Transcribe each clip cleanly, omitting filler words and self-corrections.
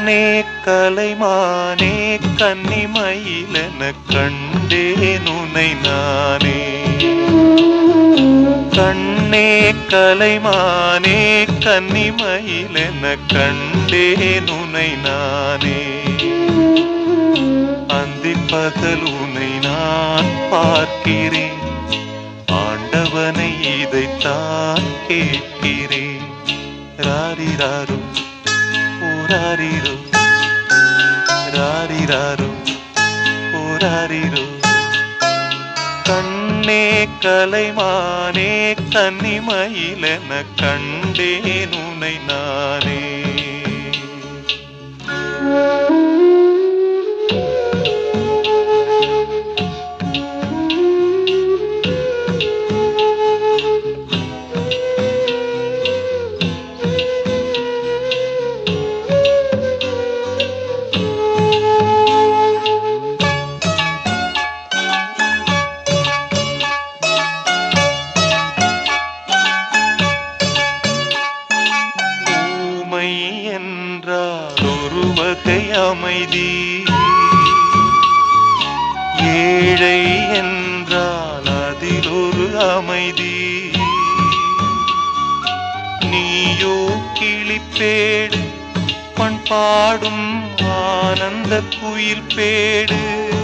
கண்ணே கலைமானே கன்னிமயிலென கண்டேன் உனை நானே. கண்ணே கலைமானே கன்னிமயிலென கண்டேன் உனை நானே. அந்திப் பகல் உனை நான் பார்க்கிறேன், ஆண்டவனை இதைத்தான் கேட்கிறேன். ராரிராரு ஓராரிரு ராரிராரு ஓராரிரு. கண்ணே கலைமானே கன்னிமயிலென கண்டேன் உனை நானே. என்றால் ஒரு வகை அமைதி, ஏழை என்றால் அதில் ஒரு அமைதி. நீயோ கிளிப்பேடு, பண்பாடும் ஆனந்த குயில் பேடு.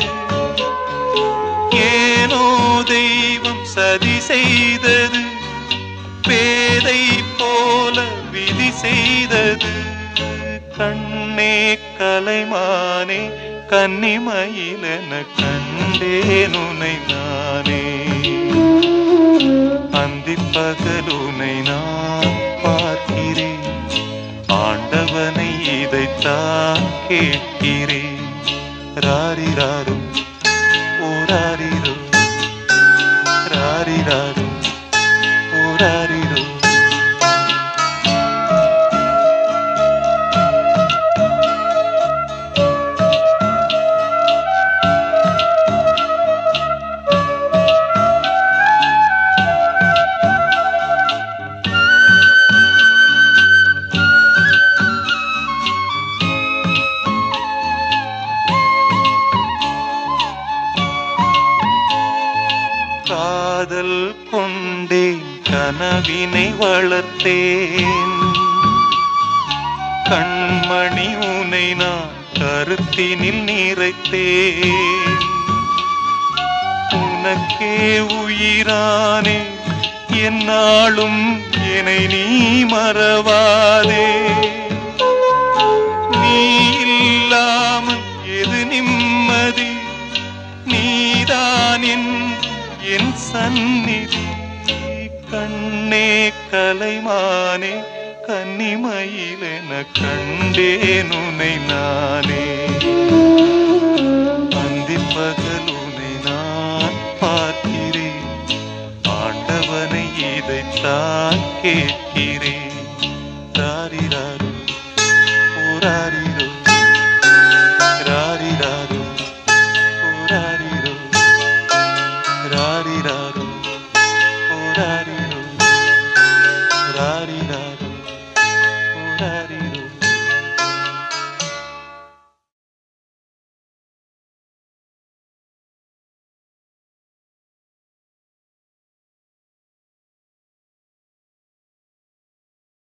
ஏனோ தெய்வம் சதி செய்தது, பேதை போல விதி செய்தது. கண்ணே கலைமானே கன்னிமயிலென கண்டேன் உனை நானே. அந்திப் பகல் உனை நான் பார்க்கிறேன், ஆண்டவனை இதைத்தான் கேட்கிறேன். ராரிராரு ஓராரிரு ராரிராரு ஓராரிரு. காதல் கொண்டேன், கனவினை வளர்த்தேன். கண்மணி உனை நான் கருத்தினில் நிறைத்தேன். உனக்கே உயிரானே, என்னாலும் என்னை நீ மறவாதே. நீ இல்லாமல் எது நிம்மதி, நீதான் என் சந்நிதி. கண்ணே கலைமானே கன்னிமயிலென கண்டேன் உனை நானே. அந்திப் பகல் உனை நான் பார்க்கிறேன், ஆண்டவனை இதைத்தான் கேட்கிறேன்.